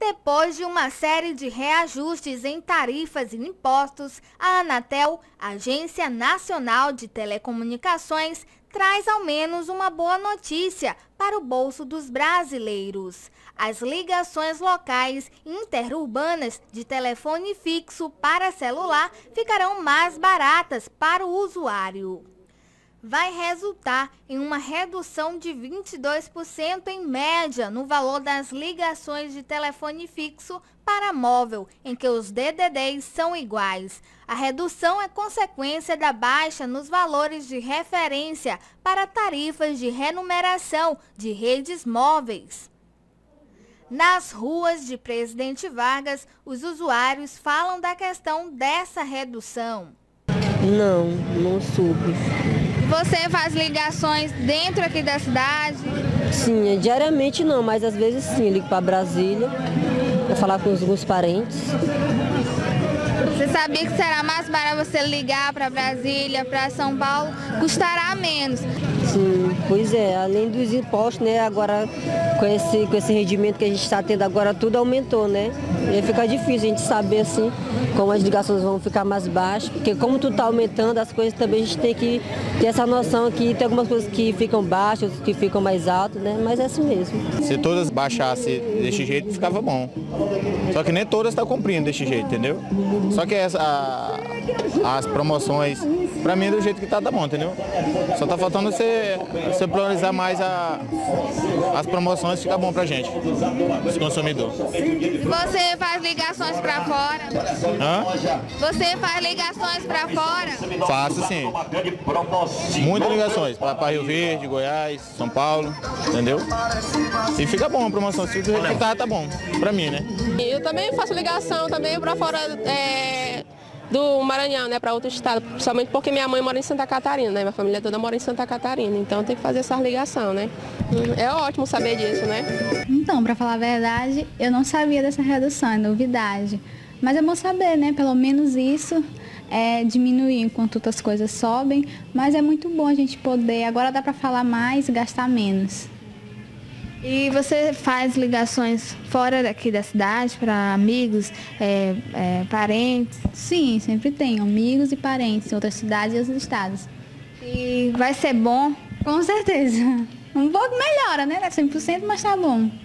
Depois de uma série de reajustes em tarifas e impostos, a Anatel, Agência Nacional de Telecomunicações, traz ao menos uma boa notícia para o bolso dos brasileiros. As ligações locais e interurbanas de telefone fixo para celular ficarão mais baratas para o usuário. Vai resultar em uma redução de 22% em média no valor das ligações de telefone fixo para móvel, em que os DDDs são iguais. A redução é consequência da baixa nos valores de referência para tarifas de renumeração de redes móveis. Nas ruas de Presidente Vargas, os usuários falam da questão dessa redução. Não soube. Você faz ligações dentro aqui da cidade? Sim, diariamente não, mas às vezes sim, ligo para Brasília, para falar com alguns parentes. Você sabia que será mais barato você ligar para Brasília, para São Paulo, custará menos? Sim, pois é, além dos impostos, né, agora com esse rendimento que a gente está tendo agora, tudo aumentou, né? E aí fica difícil a gente saber assim como as ligações vão ficar mais baixas, porque como tudo está aumentando, as coisas também a gente tem que ter essa noção que tem algumas coisas que ficam baixas, outras que ficam mais altas, né? Mas é assim mesmo. Se todas baixassem desse jeito, ficava bom. Só que nem todas estão cumprindo desse jeito, entendeu? Só que as promoções, para mim, do jeito que tá bom, entendeu? Só tá faltando você priorizar mais as promoções, fica bom pra gente, os consumidores. Você faz ligações para fora? Hã? Você faz ligações para fora? Faço sim. Muitas ligações, para Rio Verde, Goiás, São Paulo, entendeu? E fica bom a promoção, se do jeito que tá bom, pra mim, né? Eu também faço ligação também para fora do Maranhão, né, para outro estado, principalmente porque minha mãe mora em Santa Catarina, né, minha família toda mora em Santa Catarina, então tem que fazer essa ligação, né. É ótimo saber disso, né. Então, para falar a verdade, eu não sabia dessa redução, é novidade, mas é bom saber, né, pelo menos isso diminuir enquanto outras coisas sobem, mas é muito bom a gente poder, agora dá para falar mais e gastar menos. E você faz ligações fora daqui da cidade, para amigos, parentes? Sim, sempre tenho amigos e parentes em outras cidades e outros estados. E vai ser bom? Com certeza. Um pouco melhora, né? Não é 100%, mas tá bom.